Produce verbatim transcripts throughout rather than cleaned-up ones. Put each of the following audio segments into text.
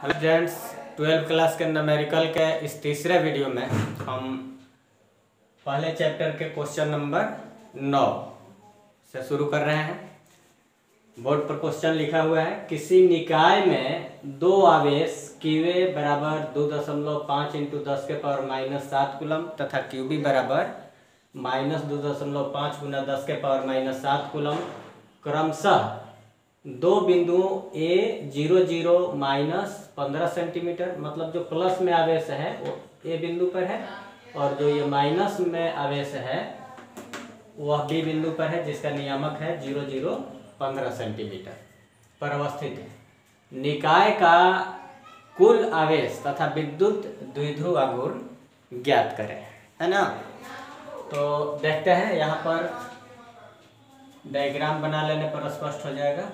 Hello friends, twelfth class के numerical के इस तीसरे वीडियो में हम पहले चैप्टर के क्वेश्चन नंबर नौ से शुरू कर रहे हैं। बोर्ड पर क्वेश्चन लिखा हुआ है, किसी निकाय में दो आवेश क्यूए बराबर दो दशमलव पाँच इंटू दस के पावर माइनस सात कूलम तथा क्यूबी बराबर माइनस दो दशमलव पाँच गुना दस के पावर माइनस सात कूलम क्रमशः दो बिंदुओं ए जीरो जीरो माइनस पंद्रह सेंटीमीटर, मतलब जो प्लस में आवेश है वो ए बिंदु पर है और जो ये माइनस में आवेश है वह बी बिंदु पर है, जिसका नियामक है जीरो जीरो पंद्रह सेंटीमीटर पर अवस्थित है। निकाय का कुल आवेश तथा विद्युत द्विध्रुव आघूर्ण ज्ञात करें, है ना। तो देखते हैं, यहाँ पर डायग्राम बना लेने पर स्पष्ट हो जाएगा।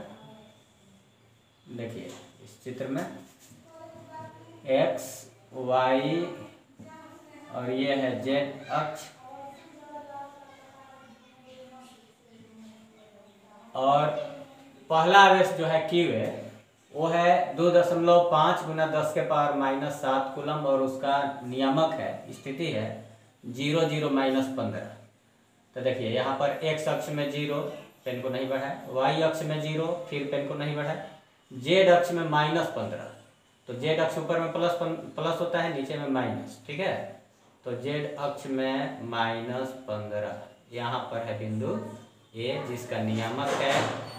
देखिए इस चित्र में एक्स वाई और ये है जेड अक्ष और पहला आवेश जो है क्यू है वो है दो दशमलव पाँच गुना दस के पावर माइनस सात कूलम और उसका नियामक है, स्थिति है जीरो जीरो माइनस पंद्रह। तो देखिए यहाँ पर एक्स अक्ष में जीरो, पेन को नहीं बढ़ाए, वाई अक्ष में जीरो, फिर पेन को नहीं बढ़ाए, जेड अक्ष में माइनस पंद्रह। तो जेड अक्ष ऊपर में प्लस प्लस होता है, नीचे में माइनस, ठीक है। तो जेड अक्ष में माइनस पंद्रह, यहाँ पर है बिंदु ए जिसका नियामक है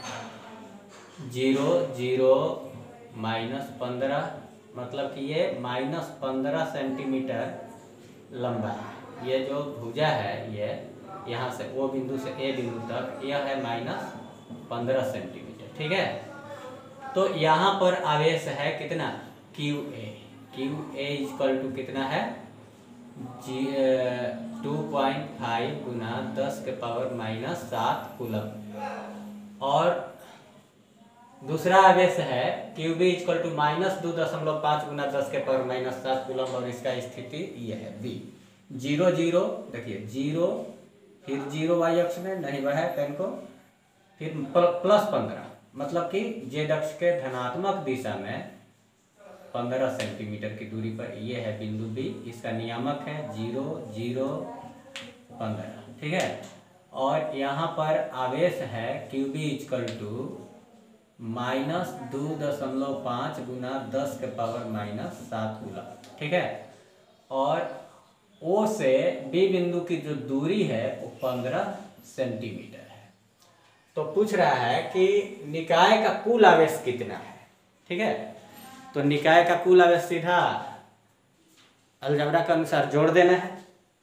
जीरो जीरो माइनस पंद्रह, मतलब कि ये माइनस पंद्रह सेंटीमीटर लंबा है। ये जो भुजा है ये यहाँ से ओ बिंदु से ए बिंदु तक यह है माइनस पंद्रह सेंटीमीटर, ठीक है। तो यहाँ पर आवेश है कितना, Q A. Q A equal to कितना है जी टू पॉइंट फाइव गुना दस के पावर माइनस सात कूलम और दूसरा आवेश है Q B equal to minus दो दशमलव पाँच गुना दस के पावर माइनस सात कूलम और इसका स्थिति ये है बी जीरो जीरो। देखिए जीरो, फिर जीरो वाई अक्ष में नहीं बढ़ाए पेन को, फिर प्लस पंद्रह, मतलब कि जेड अक्ष के धनात्मक दिशा में पंद्रह सेंटीमीटर की दूरी पर ये है बिंदु बी, इसका नियामक है जीरो जीरो पंद्रह, ठीक है। और यहाँ पर आवेश है Q B equal to minus दो दशमलव पाँच गुना दस के पावर माइनस सात कूलम, ठीक है। और ओ से बी बिंदु की जो दूरी है वो पंद्रह सेंटीमीटर है। तो पूछ रहा है कि निकाय का कुल आवेश कितना है, ठीक है। तो निकाय का कुल आवेश सीधा अलजेब्रा के अनुसार जोड़ देना है।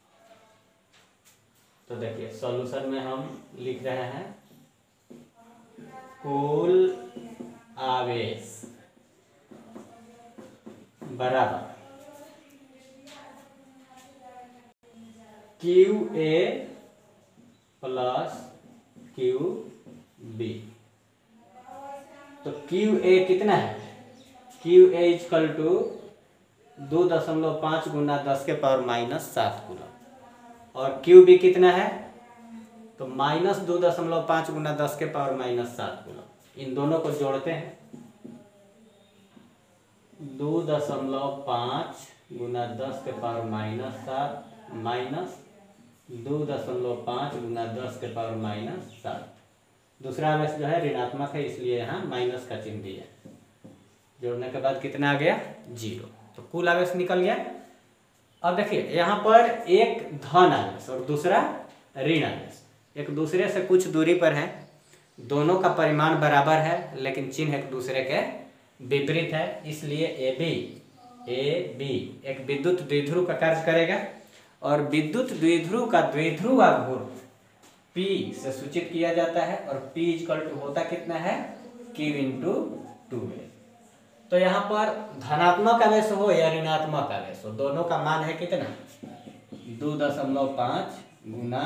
तो देखिए सॉल्यूशन में हम लिख रहे हैं कुल आवेश बराबर Q A plus Q B. तो क्यू ए कितना है, क्यू ए इक्वल टू दो दशमलव पाँच गुना दस के पावर माइनस सात कूलम और क्यू बी कितना है, तो माइनस दो दशमलव पाँच गुना दस के पावर माइनस सात कूलम। इन दोनों को जोड़ते हैं, दो दशमलव पाँच गुना दस के पावर माइनस सात माइनस दो दशमलव पाँच गुना दस के पावर माइनस सात। दूसरा आवेश जो है ऋणात्मक है इसलिए यहाँ माइनस का चिन्ह दिया। जोड़ने के बाद कितना आ गया, जीरो। तो कुल आवेश निकल गया। अब देखिए यहाँ पर एक धन आवेश और दूसरा ऋण आवेश एक दूसरे से कुछ दूरी पर है, दोनों का परिमाण बराबर है लेकिन चिन्ह एक दूसरे के विपरीत है, इसलिए ए बी ए बी एक विद्युत द्विध्रुव का कार्य करेगा और विद्युत द्विध्रुव का द्विध्रुव आघूर्ण P से सूचित किया जाता है और P इक्वल टू होता कितना है, Q इंटू टू ए। तो यहाँ पर धनात्मक आवेश हो या ऋणात्मक आवेश हो, दोनों का मान है कितना, दो दशमलव पाँच गुना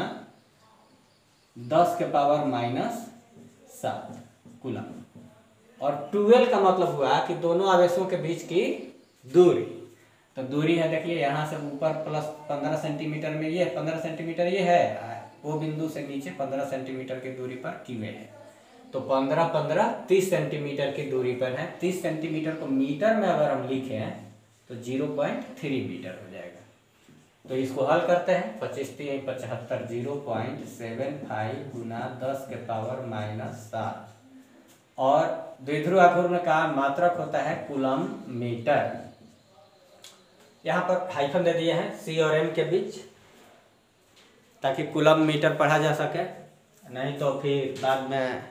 दस के पावर माइनस सात कूलम और ट्वेल्व का मतलब हुआ कि दोनों आवेशों के बीच की दूरी। तो दूरी है देखिए यहाँ से ऊपर प्लस पंद्रह सेंटीमीटर में ये पंद्रह सेंटीमीटर ये है, वो बिंदु से नीचे पंद्रह सेंटीमीटर की दूरी पर क्यू है। तो पंद्रह पंद्रह तीस सेंटीमीटर की दूरी पर है। तीस सेंटीमीटर को मीटर में अगर हम लिखें तो जीरो पॉइंट थ्री मीटर हो जाएगा। तो इसको हल करते हैं। पच्चीस तीन पचहत्तर, जीरो पॉइंट सेवन फाइव गुना दस के पावर माइनस सात, और द्विध्रुव आघूर्ण का मात्रक होता है कूलम मीटर। यहाँ पर हाइफन दे दिए हैं सी और एम के बीच, ताकि कूलम मीटर पढ़ा जा सके, नहीं तो फिर बाद में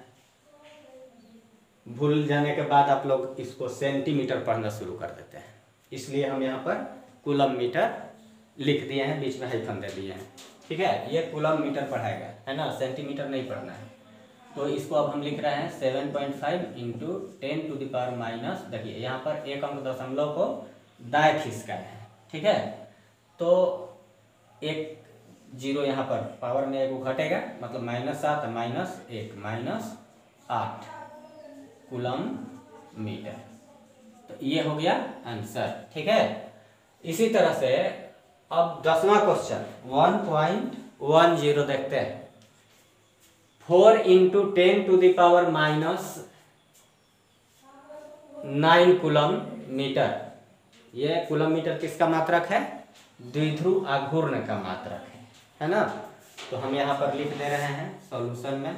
भूल जाने के बाद आप लोग इसको सेंटीमीटर पढ़ना शुरू कर देते हैं। इसलिए हम यहाँ पर कूलम मीटर लिख दिए हैं, बीच में हाइफन दे दिए हैं। ठीक है, ये कूलम मीटर पढ़ाएगा, है ना, सेंटीमीटर नहीं पढ़ना है। तो इसको अब हम लिख रहे हैं seven point five into ten to the power minus, देखिए यहाँ पर एक अंक दशमलव को दाएं खिसका है। ठीक है, तो एक जीरो यहाँ पर पावर में एक घटेगा, मतलब माइनस सात माइनस एक माइनस आठ कूलम मीटर। तो ये हो गया आंसर। ठीक है, इसी तरह से अब दसवां question one point one zero देखते हैं। Four into ten to the power minus nine coulomb metre. ये कूलम मीटर किसका मात्रक है? द्विध्रुव आघूर्ण का मात्रक है, है ना। तो हम यहाँ पर लिख दे रहे हैं सॉल्यूशन में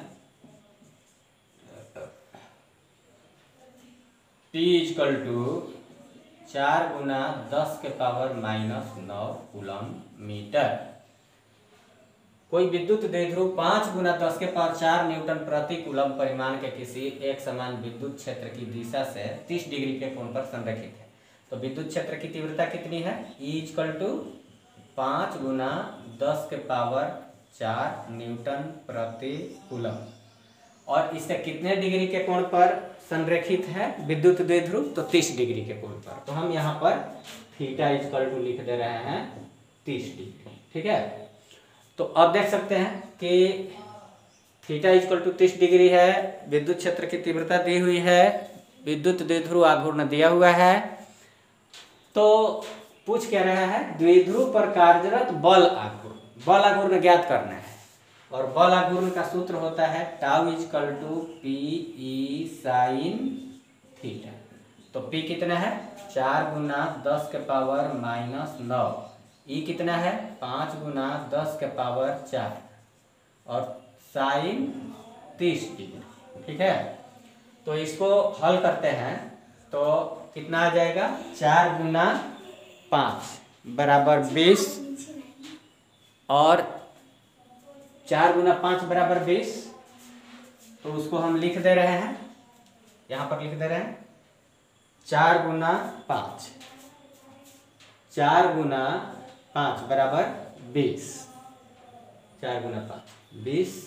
P इक्वल टू चार गुना दस के पावर माइनस नौ कूलम मीटर। कोई विद्युत द्विध्रुव पाँच गुना दस के पावर चार न्यूटन प्रति कूलम परिमाण के किसी एक समान विद्युत क्षेत्र की दिशा से तीस डिग्री के कोण पर संरेखित है। तो विद्युत क्षेत्र की तीव्रता कितनी है? E इक्वल टू पाँच गुना दस के पावर चार न्यूटन प्रति कूलम, और इससे कितने डिग्री के कोण पर संरेखित है विद्युत द्विध्रुव? तो तीस डिग्री के कोण पर। तो हम यहाँ पर थीटा इक्वल टू लिख दे रहे हैं तीस डिग्री। ठीक है, तो अब देख सकते हैं कि थीटा इक्वल टू तीस डिग्री है, विद्युत क्षेत्र की तीव्रता दी हुई है, विद्युत द्विध्रुव आघूर्ण दिया हुआ है। तो पूछ क्या रहा है? द्विध्रुव पर कार्यरत बल आघूर्ण। बल आघूर्ण ज्ञात करना है, और बल आघूर्ण का सूत्र होता है tau equal to P E sine theta. तो पी कितना है? चार गुना दस के पावर माइनस नौ। ई कितना है? पाँच गुना दस के पावर चार, और साइन तीस डिग्री। ठीक है, तो इसको हल करते हैं तो कितना आ जाएगा? चार गुना पाँच बराबर बीस, और चार गुना पाँच बराबर बीस। तो उसको हम लिख दे रहे हैं, यहाँ पर लिख दे रहे हैं चार गुना पाँच, चार गुना पाँच बराबर बीस, चार गुना पाँच बीस,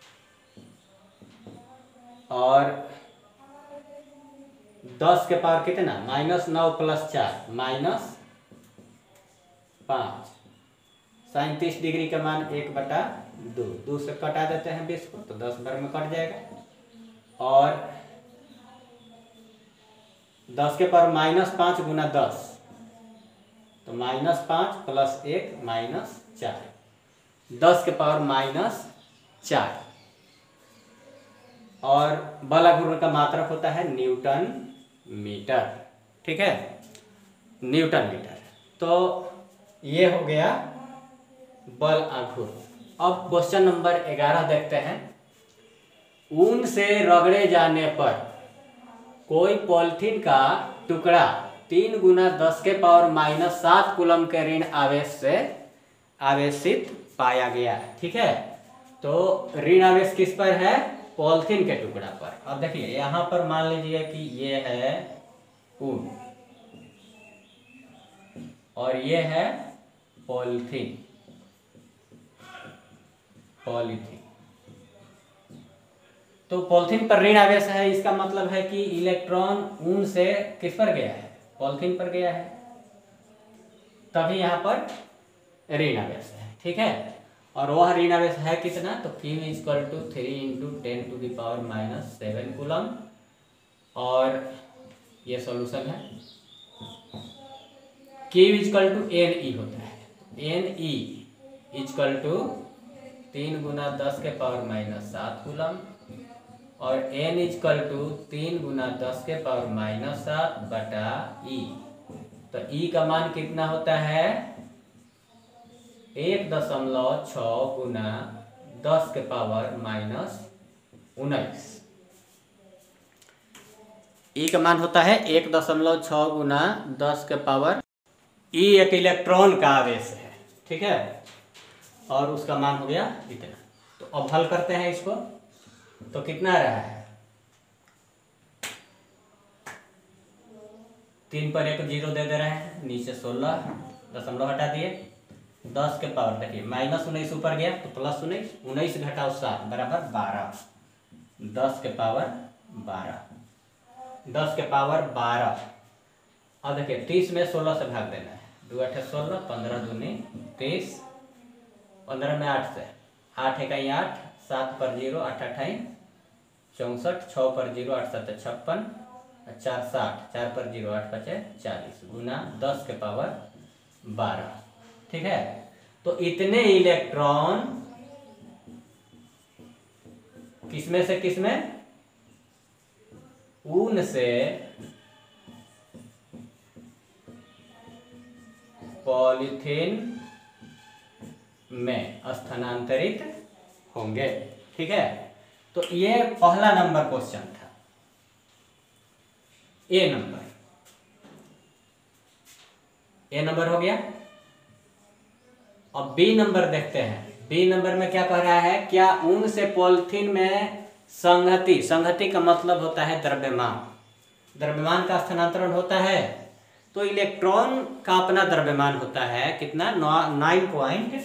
और दस के पावर कितना? माइनस नौ प्लस चार माइनस पाँच, साइन तीस डिग्री का मान एक बटा दो, दो से कटा देते हैं बीस को, तो दस बार में कट जाएगा। और दस के पावर माइनस पाँच गुना दस, तो माइनस पाँच प्लस एक माइनस चार, दस के पावर माइनस चार। और बल आघूर्ण का मात्रक होता है न्यूटन मीटर। ठीक है, न्यूटन मीटर। तो ये हो गया बल आघूर्ण। अब क्वेश्चन नंबर ग्यारह देखते हैं। ऊन से रगड़े जाने पर कोई पॉलिथीन का टुकड़ा तीन गुना दस के पावर माइनस सात कूलम के ऋण आवेश से आवेशित पाया गया। ठीक है, तो ऋण आवेश किस पर है? पॉलिथीन के टुकड़ा पर। अब देखिए यहाँ पर मान लीजिए कि ये है ऊन और ये है पॉलिथीन, पॉलिथीन। तो पॉलिथीन पर ऋण आवेश है, इसका मतलब है कि इलेक्ट्रॉन ऊन से किस पर गया है? पॉलिथीन पर गया है, तभी यहाँ पर ऋण आवेश है। ठीक है, और वह ऋण आवेश है कितना? तो Q equal to three into ten to the power minus seven coulomb, और ये सॉल्यूशन है। Q equal to N E होता है, एन ई इक्वल टू तीन गुना दस के पावर माइनस सात कूलम, और एन इजकल टू तीन गुना दस के पावर माइनस सात बटा ई। तो ई का मान कितना होता है? एक दशमलव छ गुना दस के पावर माइनस उन्नीस। ई का मान होता है एक दशमलव छ गुना दस के पावर। ई एक इलेक्ट्रॉन का आवेश है, ठीक है, और उसका मान हो गया इतना। तो अब हल करते हैं इसको, तो कितना रहा है? तीन पर एक जीरो दे दे रहे हैं, नीचे सोलह दशमलव हटा दिए, दस के पावर देखिए माइनस उन्नीस ऊपर गया तो प्लस उन्नीस, उन्नीस घटाओ सात बराबर बारह, दस के पावर बारह, दस के पावर बारह। अब देखिए तीस में सोलह से भाग देना है, दो अठे सोलह, पंद्रह दूनी तीस, पंद्रह में आठ से, आठ इकाई आठ, सात पर जीरो, आठ अठाई चौंसठ, छः पर जीरो, आठ सत्तर छप्पन, चार साठ, चार पर जीरो, आठ पचे चालीस, गुना दस के पावर बारह, ठीक है। तो इतने इलेक्ट्रॉन किसमें से किसमें? ऊन से पॉलीथीन में स्थानांतरित होंगे, ठीक है। तो ये पहला नंबर क्वेश्चन था, ए नंबर। ए नंबर हो गया। अब बी नंबर देखते हैं। बी नंबर में क्या कह रहा है? क्या ऊन से पॉलीथीन में संहति, संहति का मतलब होता है द्रव्यमान, द्रव्यमान का स्थानांतरण होता है। तो इलेक्ट्रॉन का अपना द्रव्यमान होता है कितना? नाइन पॉइंट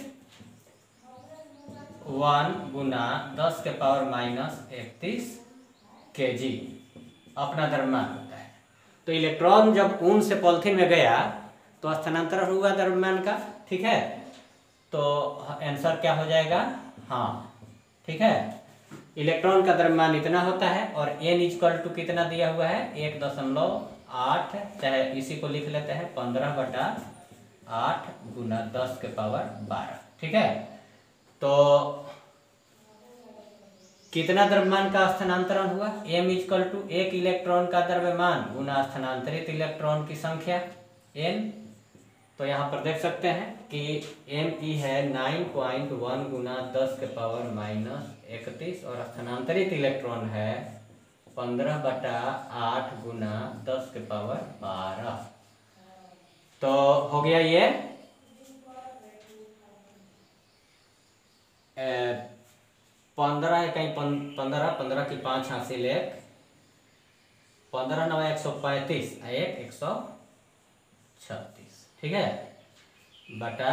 वन गुना दस के पावर माइनस इकतीस के जी अपना द्रव्यमान होता है। तो इलेक्ट्रॉन जब ऊन से पॉलीथीन में गया तो स्थानांतरण हुआ द्रव्यमान का, ठीक है। तो आंसर क्या हो जाएगा? हाँ, ठीक है। इलेक्ट्रॉन का द्रव्यमान इतना होता है और एन इक्वल टू कितना दिया हुआ है? एक दशमलव आठ, चाहे इसी को लिख लेते हैं पंद्रह बटा आठ गुना दस के पावर बारह, ठीक है। तो कितना द्रव्यमान का स्थानांतरण हुआ? m इक्वल टू एक इलेक्ट्रॉन का द्रव्यमान गुना स्थानांतरित इलेक्ट्रॉन की संख्या n। तो यहाँ पर देख सकते हैं कि एम ई है नाइन पॉइंट वन गुना दस के पावर माइनस इकतीस और स्थानांतरित इलेक्ट्रॉन है पंद्रह बटा आठ गुना दस के पावर बारह। तो हो गया ये पंद्रह इकाई पंद्रह, पंद्रह की पाँच हासिल एक, पंद्रह नवा एक सौ पैंतीस, एक एक सौ छत्तीस, ठीक है, बटा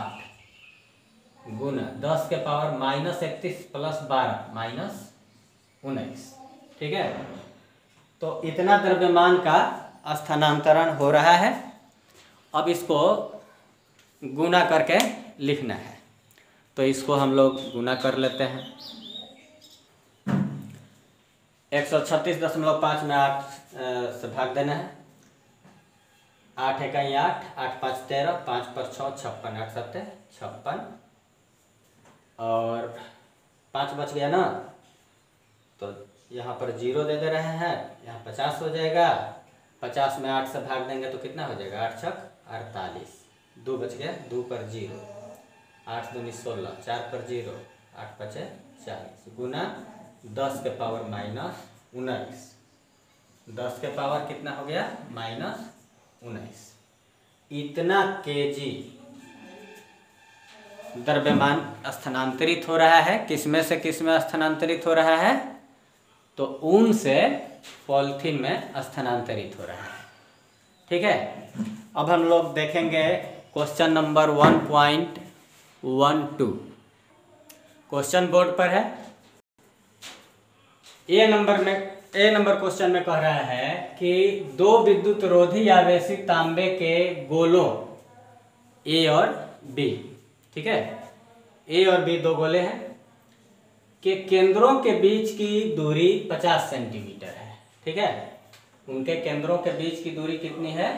आठ गुना दस के पावर माइनस इकतीस प्लस बारह माइनस उन्नीस, ठीक है। तो इतना द्रव्यमान का स्थानांतरण हो रहा है। अब इसको गुना करके लिखना है, तो इसको हम लोग गुना कर लेते हैं। एक सौ छत्तीस दशमलव पाँच में आठ से भाग देना है, आठ इकाई आठ, आठ पाँच तेरह, पाँच पर छः छप्पन, आठ सत्ते छप्पन और पाँच बच गया ना, तो यहाँ पर जीरो दे दे रहे हैं, यहाँ पचास हो जाएगा। पचास में आठ से भाग देंगे तो कितना हो जाएगा? आठ छक अड़तालीस, दो बच गया, दो पर जीरो, आठ दूनी सोलह, चार पर जीरो, आठ पचे चालीस गुना दस के पावर माइनस उन्नीस, दस के पावर कितना हो गया? माइनस उन्नीस। इतना केजी द्रव्यमान स्थानांतरित हो रहा है। किसमें से किसमें स्थानांतरित हो रहा है? तो ऊन से पॉलीथीन में स्थानांतरित हो रहा है, ठीक है। अब हम लोग देखेंगे question number one point one two. Question board पर है। ए नंबर में ए नंबर क्वेश्चन में कह रहा है कि दो विद्युत रोधी आवेशी तांबे के गोलों ए और बी, ठीक है, ए और बी दो गोले हैं, के केंद्रों के बीच की दूरी पचास सेंटीमीटर है, ठीक है। उनके केंद्रों के बीच की दूरी कितनी है?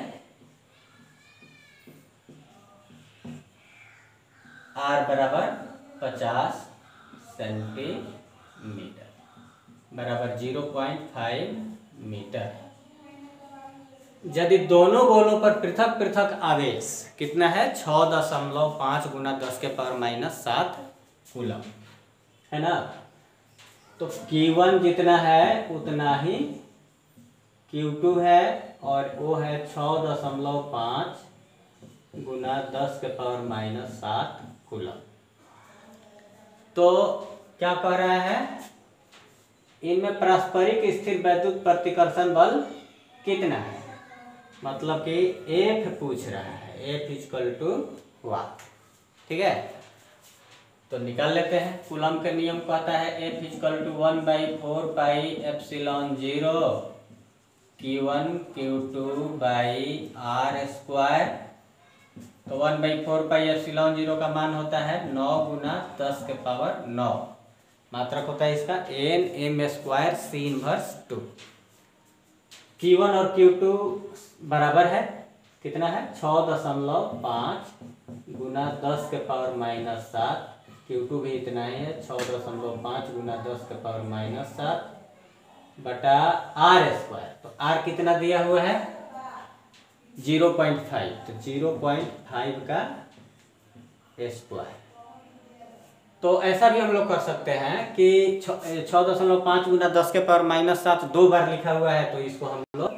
आर बराबर पचास सेंटीमीटर, बराबर जीरो पॉइंट फाइव मीटर। यदि दोनों गोलों पर पृथक पृथक आवेश कितना है, छः दशमलव पाँच गुना दस के पावर माइनस सात कूलम है ना, तो क्यू वन जितना है उतना ही क्यू टू है, और वो है छः दशमलव पाँच गुना दस के पावर माइनस सात कूलम। तो क्या कह रहा है, इनमें पारस्परिक स्थिर वैद्युत प्रतिकर्षण बल कितना है, मतलब कि एफ पूछ रहा है, एफ इक्वल टू वाट। ठीक है, तो निकाल लेते हैं। कूलम के नियम कहता है F equal to one by four pi epsilon zero Q one Q two by R square. तो one by four pi epsilon zero का मान होता है नौ गुना दस के पावर नौ, मात्रक होता है इसका N M square C inverse two. Q one और क्यू टू बराबर है कितना है, छः दशमलव पाँच गुना दस के पावर माइनस सात, क्यू टू भी इतना ही है, छः दशमलव पाँच गुना दस के पावर माइनस सात बटा आर स्क्वायर। तो आर कितना दिया हुआ है, जीरो पॉइंट फाइव, तो जीरो पॉइंट फाइव का स्क्वायर। तो ऐसा भी हम लोग कर सकते हैं कि छः दशमलव पाँच गुना दस के पावर माइनस सात दो बार लिखा हुआ है, तो इसको हम लोग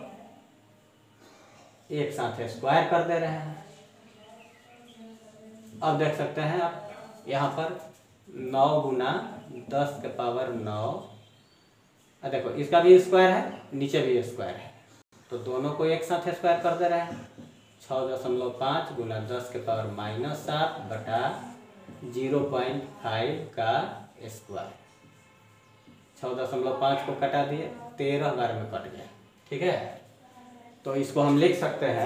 एक साथ स्क्वायर कर दे रहे हैं। अब देख सकते हैं आप यहाँ पर नौ गुना दस के पावर नौ, देखो इसका भी स्क्वायर है, नीचे भी स्क्वायर है, तो दोनों को एक साथ स्क्वायर कर दे रहे हैं। छः दशमलव पाँच गुना दस के पावर माइनस सात बटा जीरो पॉइंट फाइव का स्क्वायर। छः दशमलव पाँच को कटा दिए, तेरह बार में कट गया। ठीक है, तो इसको हम लिख सकते हैं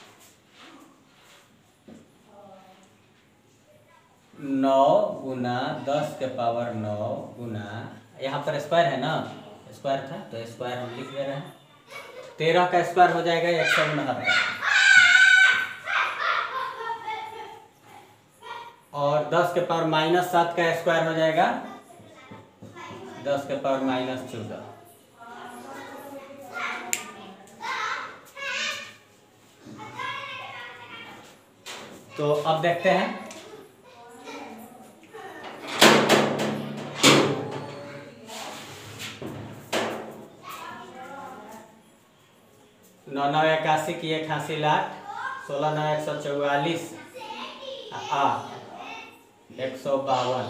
नौ गुना दस के पावर नौ गुना, यहाँ पर स्क्वायर है ना, स्क्वायर था तो स्क्वायर हम लिख दे रहे हैं, तेरह का स्क्वायर हो जाएगा एक सौ उनहत्तर, और दस के पावर माइनस सात का स्क्वायर हो जाएगा दस के पावर माइनस चौदह। तो अब देखते हैं नौ नौ इक्यासी की अठासी लाख, सोलह नौ एक सौ चौवालीस, आठ एक सौ बावन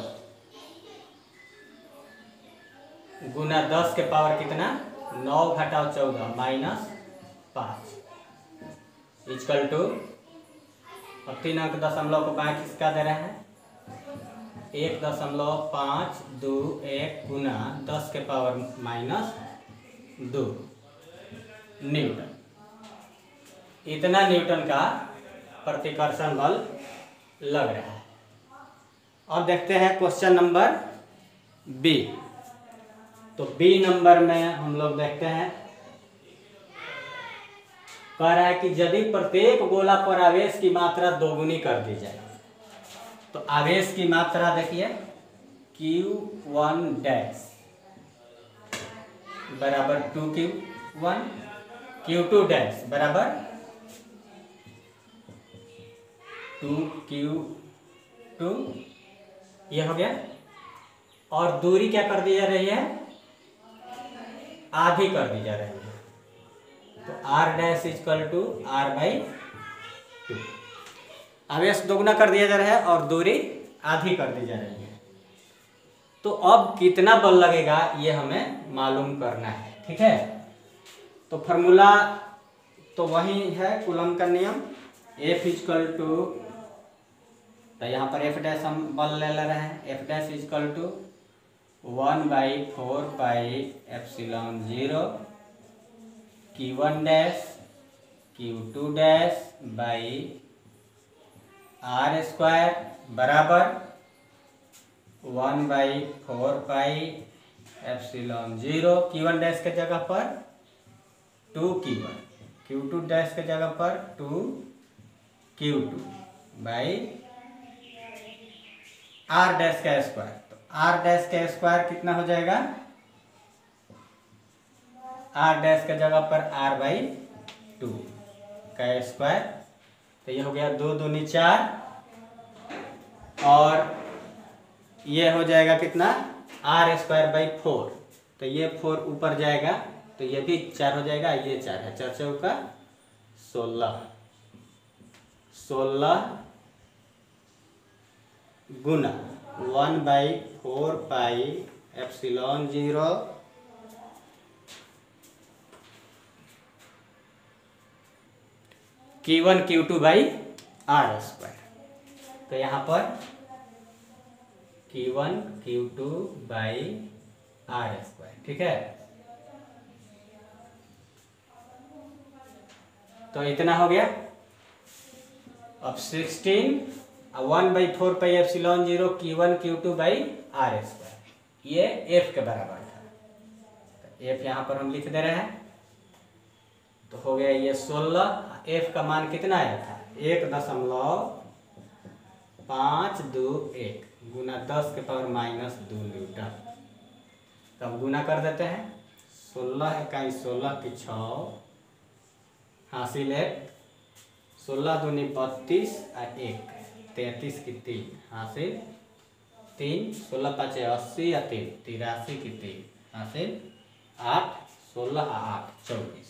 गुना दस के पावर कितना, नौ घटाओ चौदह माइनस पाँच इक्वल टू, अब तीन अंक दशमलव को बाकी किसका दे रहे हैं, एक दशमलव पाँच दो एक गुना दस के पावर माइनस दो न्यूटन। इतना न्यूटन का प्रतिकर्षण बल लग रहा है। अब देखते हैं क्वेश्चन नंबर बी। तो बी नंबर में हम लोग देखते हैं, कह रहा है कि यदि प्रत्येक गोला पर आवेश की मात्रा दोगुनी कर दी जाए, तो आवेश की मात्रा देखिए क्यू वन डैश बराबर two Q one, Q two dash बराबर टू क्यू टू, ये हो गया। और दूरी क्या कर दी जा रही है, आधी कर दी जा रही है, तो R dash equal to R by two. आवेश दोगुना कर दिया जा रहा है और दूरी आधी कर दी जा रही है। तो अब कितना बल लगेगा ये हमें मालूम करना है। ठीक है, तो फॉर्मूला तो वही है कूलम का नियम, एफ इक्वल टू, तो यहाँ पर एफ डैश हम बल ले ले रहे हैं, F dash equal to one by four pi epsilon zero Q one dash Q two dash by R square बराबर one by four pi epsilon zero, Q one dash के जगह पर two Q one, Q two dash के जगह पर two Q two by R dash का square. तो R dash का स्क्वायर कितना हो जाएगा, आर डैश के जगह पर आर बाई टू का स्क्वायर, तो ये हो गया दो दूनी चार, और ये हो जाएगा कितना आर स्क्वायर बाई फोर, तो ये फोर ऊपर जाएगा तो ये भी चार हो जाएगा, ये चार है, चार चौका का सोलह, सोलह गुना one by four pi epsilon zero Q one Q two by R square. तो यहाँ पर Q one Q two by R square, ठीक है। तो इतना हो गया। अब sixteen one by four pi epsilon zero Q one Q two by R square, ये एफ के बराबर था, तो एफ यहाँ पर हम लिख दे रहे हैं। तो हो गया ये सोलह, एफ का मान कितना आया था, एक दशमलव पाँच दो एक गुना दस के पावर माइनस दो न्यूटन। तो हम गुना कर देते हैं, सोलह इकाई सोलह की छः हासिल एक, सोलह दूनी बत्तीस और एक तैंतीस की तीन हासिल तीन, सोलह पाँच अस्सी या तीन तिरासी की तीन हासिल आठ, सोलह आठ चौबीस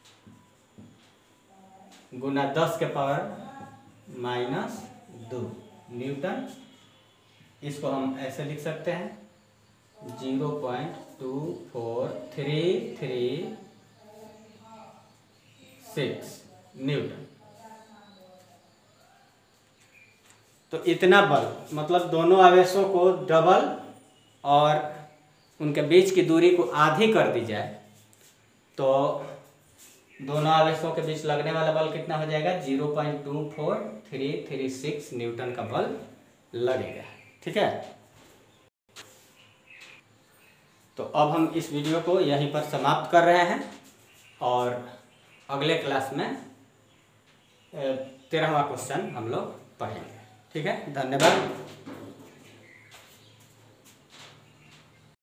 गुना दस के पावर माइनस दो न्यूटन। इसको हम ऐसे लिख सकते हैं zero point two four three three six newton. तो इतना बल, मतलब दोनों आवेशों को डबल और उनके बीच की दूरी को आधी कर दी जाए तो दोनों आवेशों के बीच लगने वाला बल कितना हो जाएगा, zero point two four three three six newton का बल लगेगा, ठीक है। तो अब हम इस वीडियो को यहीं पर समाप्त कर रहे हैं और अगले क्लास में तेरहवां क्वेश्चन हम लोग पढ़ेंगे, ठीक है। धन्यवाद।